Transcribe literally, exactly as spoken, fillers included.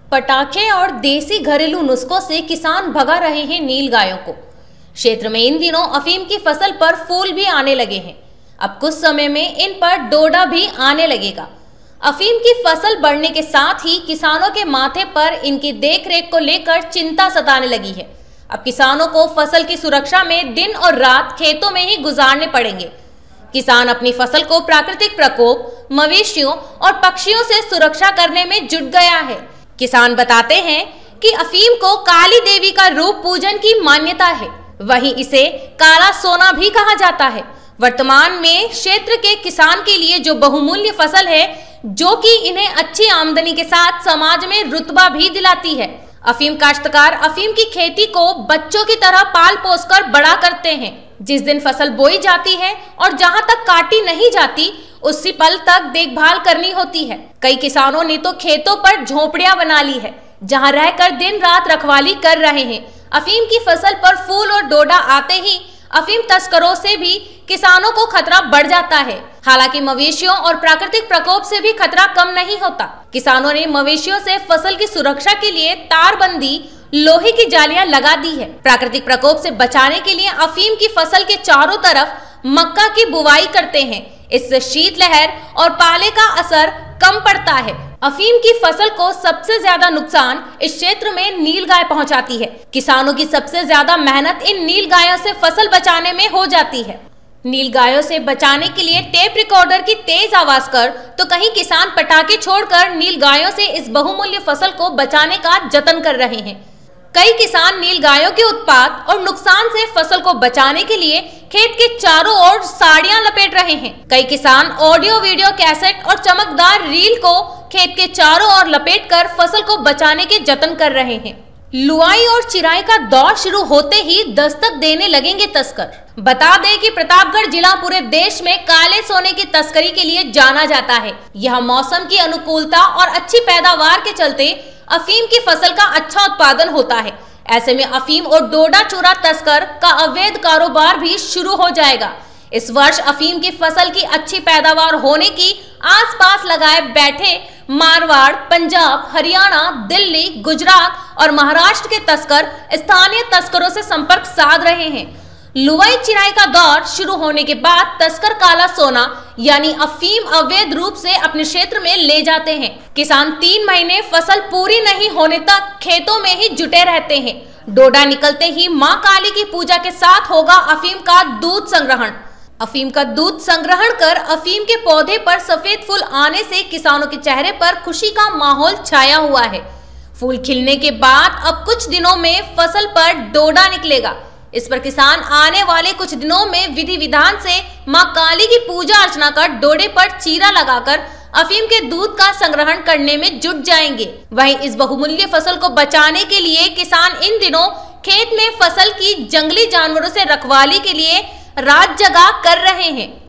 पटाखे और देसी घरेलू नुस्खों से किसान भगा रहे हैं नील गायों को। क्षेत्र में इन दिनों अफीम की फसल पर फूल भी आने लगे हैं। अब कुछ समय में इन पर डोडा भी आने लगेगा। अफीम की फसल बढ़ने के साथ ही किसानों के माथे पर इनकी देखरेख को लेकर चिंता सताने लगी है। अब किसानों को फसल की सुरक्षा में दिन और रात खेतों में ही गुजारने पड़ेंगे। किसान अपनी फसल को प्राकृतिक प्रकोप, मवेशियों और पक्षियों से सुरक्षा करने में जुट गया है। किसान बताते हैं कि अफीम को काली देवी का रूप पूजन की मान्यता है, वहीं इसे काला सोना भी कहा जाता है। वर्तमान में क्षेत्र के किसान के लिए जो बहुमूल्य फसल है, जो कि इन्हें अच्छी आमदनी के साथ समाज में रुतबा भी दिलाती है। अफीम काश्तकार अफीम की खेती को बच्चों की तरह पाल पोस कर बड़ा करते हैं। जिस दिन फसल बोई जाती है और जहां तक काटी नहीं जाती, उसी पल तक देखभाल करनी होती है। कई किसानों ने तो खेतों पर झोपड़ियां बना ली है, जहां रहकर दिन रात रखवाली कर रहे हैं। अफीम की फसल पर फूल और डोडा आते ही अफीम तस्करों से भी किसानों को खतरा बढ़ जाता है। हालांकि मवेशियों और प्राकृतिक प्रकोप से भी खतरा कम नहीं होता। किसानों ने मवेशियों से फसल की सुरक्षा के लिए तारबंदी, लोहे की जालियां लगा दी है। प्राकृतिक प्रकोप से बचाने के लिए अफीम की फसल के चारों तरफ मक्का की बुवाई करते हैं। इससे शीतलहर और पाले का असर कम पड़ता है। अफीम की फसल को सबसे ज्यादा नुकसान इस क्षेत्र में नीलगाय पहुंचाती है। किसानों की सबसे ज्यादा मेहनत इन नीलगायों से फसल बचाने में हो जाती है। नीलगायों से बचाने के लिए टेप रिकॉर्डर की तेज आवाज कर तो कहीं किसान पटाखे छोड़कर नीलगायों से इस बहुमूल्य फसल को बचाने का जतन कर रहे हैं। कई किसान नीलगायों के उत्पात और नुकसान से फसल को बचाने के लिए खेत के चारों ओर साड़ियां लपेट रहे हैं। कई किसान ऑडियो, वीडियो कैसेट और चमकदार रील को खेत के चारों ओर लपेटकर फसल को बचाने के जतन कर रहे हैं। लुआई और चिराई का दौर शुरू होते ही दस्तक देने लगेंगे तस्कर। बता दें कि प्रतापगढ़ जिला पूरे देश में काले सोने की तस्करी के लिए जाना जाता है। यह मौसम की अनुकूलता और अच्छी पैदावार के चलते अफीम की फसल का अच्छा उत्पादन होता है। ऐसे में अफीम और डोडा चूरा तस्कर का अवैध कारोबार भी शुरू हो जाएगा। इस वर्ष अफीम की फसल की अच्छी पैदावार होने की आसपास लगाए बैठे मारवाड़, पंजाब, हरियाणा, दिल्ली, गुजरात और महाराष्ट्र के तस्कर स्थानीय तस्करों से संपर्क साध रहे हैं। लुआई चिराई का दौर शुरू होने के बाद तस्कर काला सोना यानी अफीम अवैध रूप से अपने क्षेत्र में ले जाते हैं। किसान तीन महीने फसल पूरी नहीं होने तक खेतों में ही जुटे रहते हैं। डोडा निकलते ही मां काली की पूजा के साथ होगा अफीम का दूध संग्रहण। अफीम का दूध संग्रहण कर अफीम के पौधे पर सफेद फूल आने से किसानों के चेहरे पर खुशी का माहौल छाया हुआ है। फूल खिलने के बाद अब कुछ दिनों में फसल पर डोडा निकलेगा। इस पर किसान आने वाले कुछ दिनों में विधि विधान से मां काली की पूजा अर्चना कर डोडे पर चीरा लगाकर अफीम के दूध का संग्रहण करने में जुट जाएंगे। वहीं इस बहुमूल्य फसल को बचाने के लिए किसान इन दिनों खेत में फसल की जंगली जानवरों से रखवाली के लिए रात जगह कर रहे हैं।